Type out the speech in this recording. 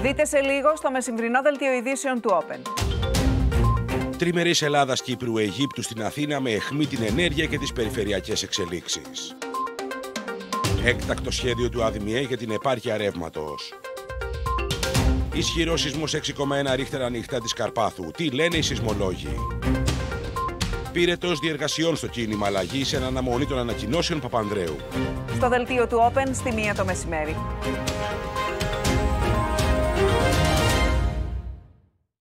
Δείτε σε λίγο στο μεσημβρινό δελτίο ειδήσεων του Open. Τριμερής Ελλάδας-Κύπρου-Αιγύπτου στην Αθήνα με αιχμή την ενέργεια και τις περιφερειακές εξελίξεις. Έκτακτο σχέδιο του ΑΔΜΙΕ για την επάρκεια ρεύματος. Ισχυρό σεισμός 6,1 ρίχτερ ανοιχτά της Καρπάθου. Τι λένε οι σεισμολόγοι. Πύρετος διεργασιών στο κίνημα αλλαγής εν αναμονή των ανακοινώσεων Παπανδρέου. Στο δελτίο του Open στη 1 το μεσημέρι.